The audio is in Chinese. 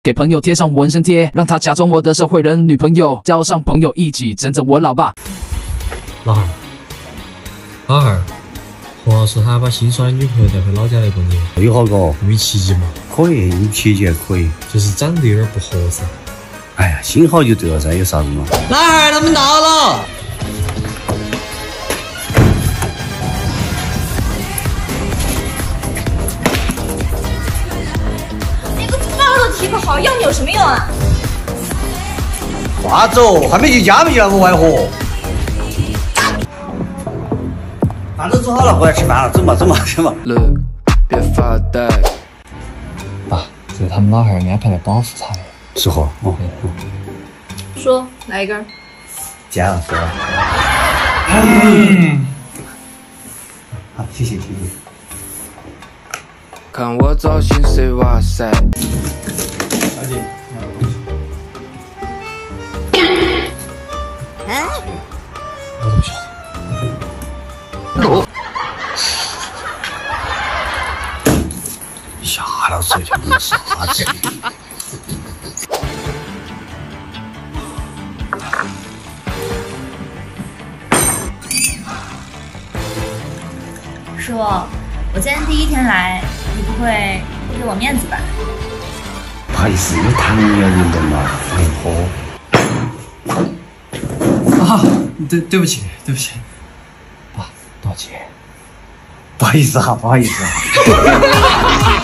给朋友贴上纹身贴，让他假装我的社会人女朋友，交上朋友一起整整我老爸。 老汉儿，老汉儿，何老师他把新耍的女朋友带回老家来过年， 有好个？ 没奇迹嘛？ 可以，有奇迹可以， 就是长得有点不合适。 哎呀，心好就对了噻，有啥子嘛？ 老汉儿，他们到了。 那个发了题不好，要你有什么用啊？ 话走，还没进家门就要我外婆。饭都煮好了，回来吃饭了，走嘛走嘛走嘛。 别发呆。 爸，这是他们老汉儿安排的保护茶。 是货哦。 说来一根。 见了是吧？好，谢谢谢谢。 看我造型谁哇塞！ 小姐， 我都不晓得。 下了嘴就没啥子。 叔，我今天第一天来，你不会不给我面子吧？ 不好意思，有糖尿病的嘛，不能喝。 啊，对不起，对不起，爸，道歉。 不好意思哈，不好意思哈。